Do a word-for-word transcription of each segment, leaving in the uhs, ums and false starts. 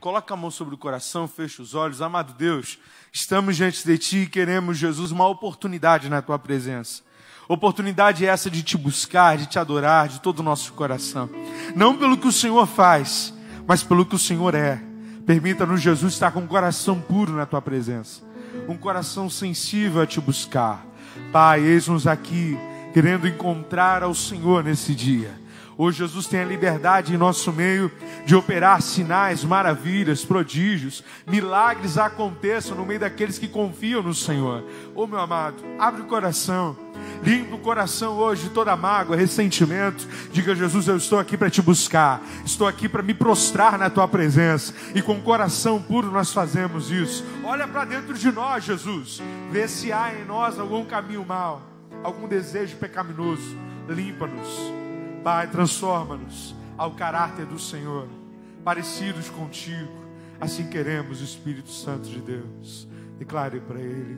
coloca a mão sobre o coração, fecha os olhos. Amado Deus, estamos diante de Ti e queremos, Jesus, uma oportunidade na Tua presença. Oportunidade essa de Te buscar, de Te adorar, de todo o nosso coração. Não pelo que o Senhor faz, mas pelo que o Senhor é. Permita-nos, Jesus, estar com um coração puro na Tua presença. Um coração sensível a Te buscar. Pai, eis-nos aqui, querendo encontrar ao Senhor nesse dia. Hoje Jesus tem a liberdade em nosso meio de operar sinais, maravilhas, prodígios, milagres aconteçam no meio daqueles que confiam no Senhor. Ô meu amado, abre o coração, limpa o coração hoje de toda mágoa, ressentimento. Diga: Jesus, eu estou aqui para Te buscar, estou aqui para me prostrar na Tua presença. E com o coração puro nós fazemos isso. Olha para dentro de nós, Jesus, vê se há em nós algum caminho mau, algum desejo pecaminoso. Limpa-nos, Pai, transforma-nos ao caráter do Senhor, parecidos contigo. Assim queremos, Espírito Santo de Deus. Declare para Ele: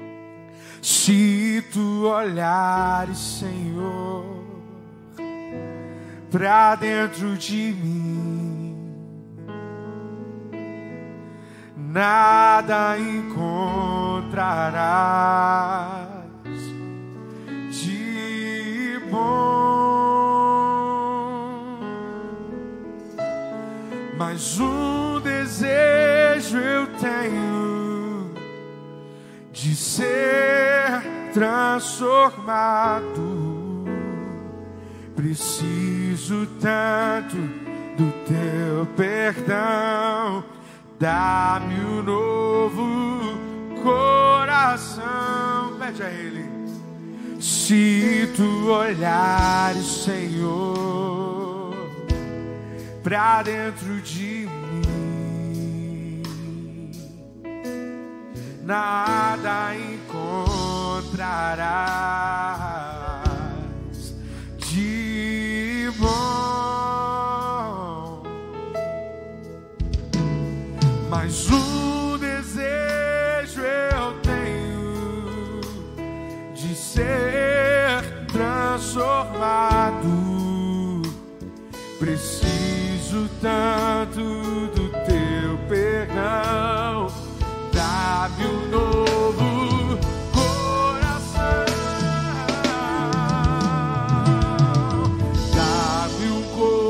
se Tu olhares, Senhor, para dentro de mim, nada encontrarás de bom. Mas um desejo eu tenho de ser transformado. Preciso tanto do Teu perdão. Dá-me um novo coração. Pede a Ele. Se Tu olhares, Senhor, pra dentro de mim, nada encontrarás de bom. Mas um desejo eu tenho de ser transformado. Preciso tanto do Teu perdão. Dá-me um novo coração. Dá-me um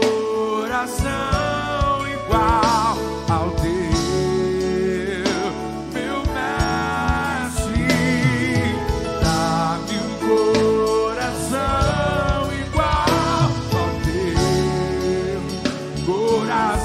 coração igual ao Teu, meu mestre. Dá-me um coração igual ao Teu coração.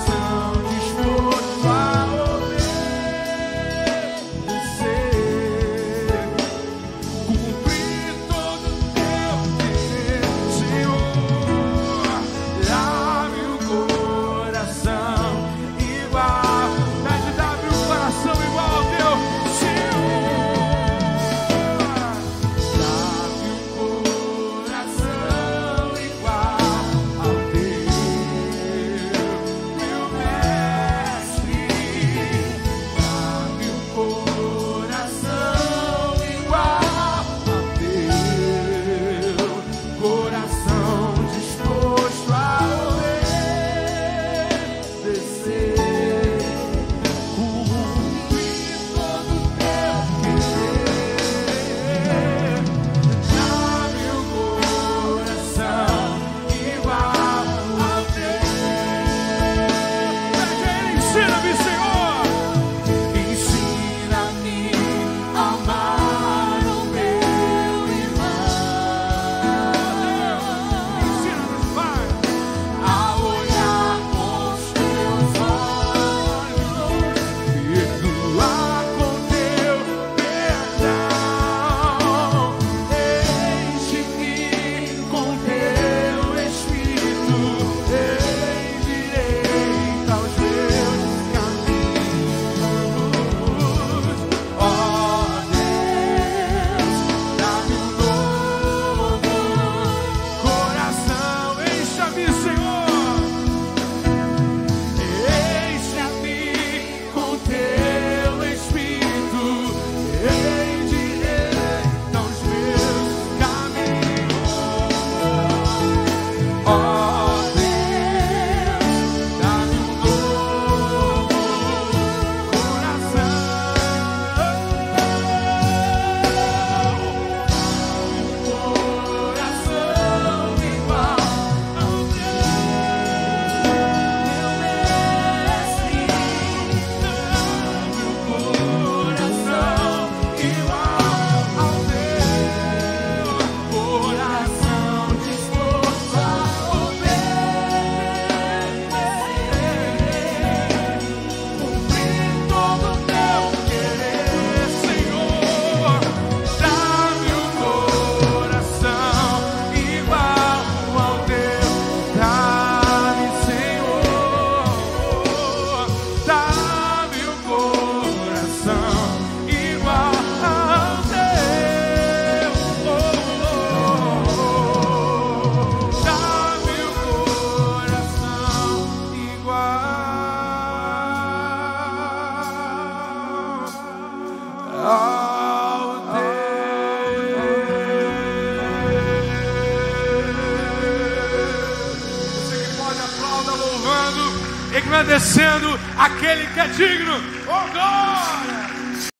ao Deus. Você que pode aplaudir louvando, engrandecendo aquele que é digno. Oh, glória!